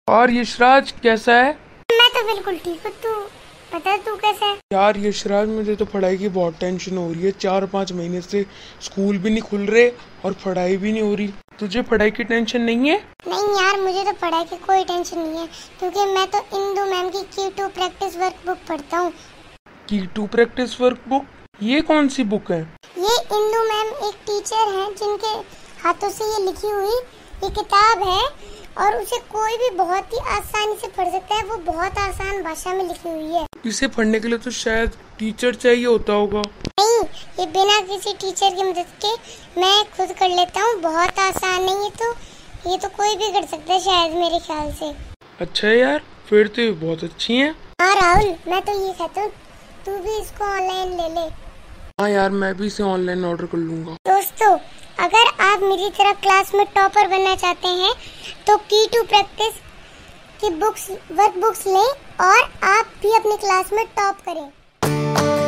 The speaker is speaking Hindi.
और यशराज कैसा है? मैं तो बिल्कुल ठीक हूँ। तू बता, तू कैसा है? यार यशराज, मुझे तो पढ़ाई की बहुत टेंशन हो रही है। 4-5 महीने से स्कूल भी नहीं खुल रहे और पढ़ाई भी नहीं हो रही। तुझे पढ़ाई की टेंशन नहीं है? नहीं यार, मुझे तो पढ़ाई की कोई टेंशन नहीं है, क्योंकि मैं तो इंदू मैम की Q2 प्रैक्टिस वर्क बुक पढ़ता हूँ। Q2 practice work book? ये कौन सी बुक है? ये इंदू मैम एक टीचर हैं जिनके हाथों से ये लिखी हुई ये किताब है, और उसे कोई भी बहुत ही आसानी से पढ़ सकता है। वो बहुत आसान भाषा में लिखी हुई है। इसे पढ़ने के लिए तो शायद टीचर चाहिए होता होगा। नहीं, ये बिना किसी टीचर की मदद के मैं खुद कर लेता हूँ। बहुत आसान है ये तो कोई भी कर सकता है शायद, मेरे ख्याल से। अच्छा यार, फिर तो ये बहुत अच्छी है। हाँ राहुल, मैं तो ये कहता हूँ तू भी इसको ऑनलाइन ले ले। हाँ यार, मैं भी इसे ऑनलाइन ऑर्डर कर लूंगा। दोस्तों, अगर आप मेरी तरह क्लास में टॉपर बनना चाहते हैं तो Q2 प्रैक्टिस की वर्क बुक्स लें और आप भी अपनी क्लास में टॉप करें।